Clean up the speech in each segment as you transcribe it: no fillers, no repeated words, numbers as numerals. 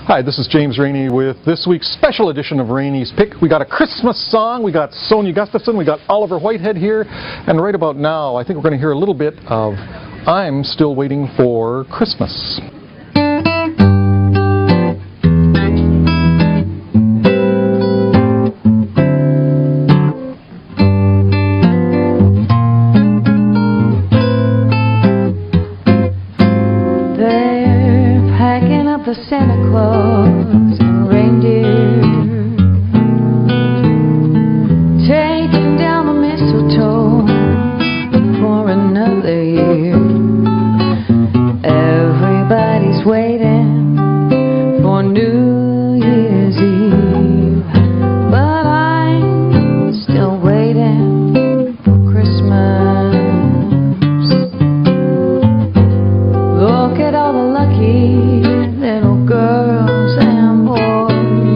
Hi, this is James Rainey with this week's special edition of Rainey's Pick. We got a Christmas song, we got Sonia Gustafson, we got Oliver Whitehead here, and right about now I think we're going to hear a little bit of I'm Still Waiting for Christmas. The Santa Claus and reindeer, taking down the mistletoe for another year. Everybody's waiting for New Year's Eve, but I'm still waiting for Christmas. Look at all the lucky little girls and boys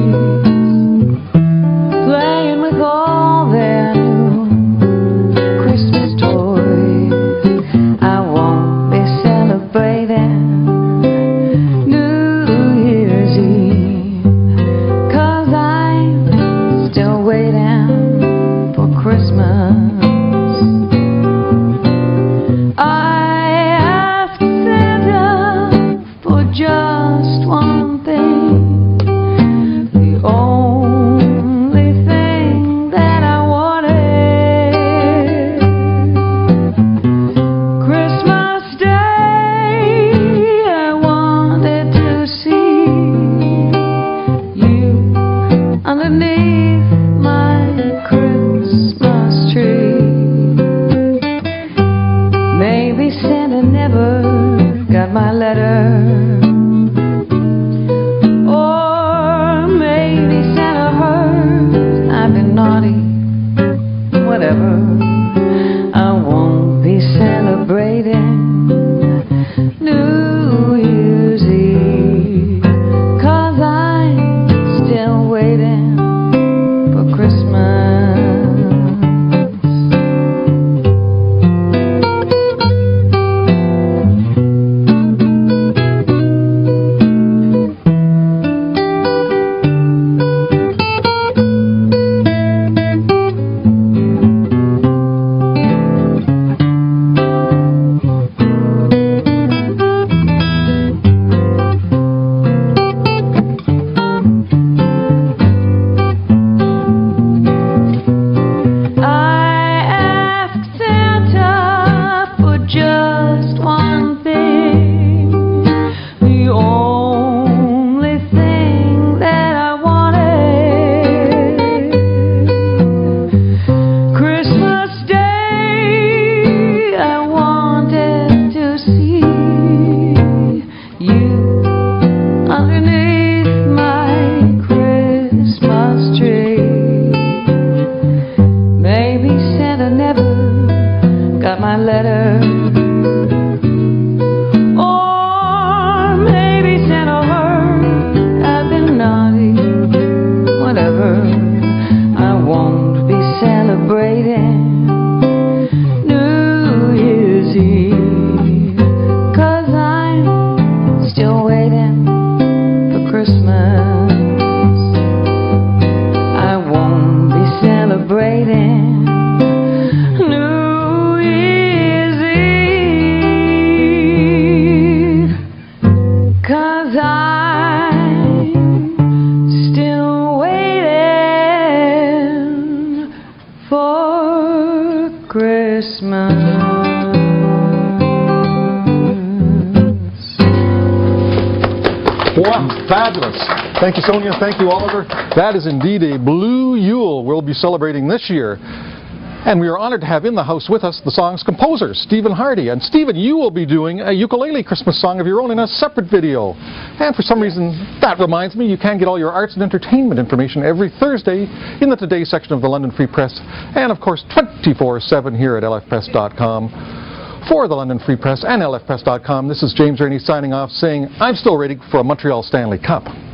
playing with all their new Christmas toys. I won't be celebrating New Year's Eve, 'cause I'm still waiting for Christmas. Just one thing, the only thing that I wanted. Christmas Day, I wanted to see you underneath my Christmas tree. Maybe Santa never got my letter, whatever. I won't be celebrating New Year's Eve, 'cause I'm still waiting for Christmas. Just one thing, the only thing that I wanted. Christmas Day, I wanted to see you underneath my Christmas tree. Maybe Santa never got my letter, or maybe Santa heard I've been naughty. Whatever, I won't be celebrating New Year's Eve, 'cause I'm still waiting for Christmas. I won't be celebrating New Year's Eve, 'cause I'm still waiting for Christmas. Wow, fabulous. Thank you, Sonia. Thank you, Oliver. That is indeed a blue Yule we'll be celebrating this year. And we are honored to have in the house with us the song's composer, Stephen Hardy. And Stephen, you will be doing a ukulele Christmas song of your own in a separate video. And for some reason, that reminds me, you can get all your arts and entertainment information every Thursday in the Today section of the London Free Press. And of course, 24/7 here at lfpress.com. For the London Free Press and lfpress.com, this is James Rainey signing off saying, I'm still waiting for a Montreal Stanley Cup.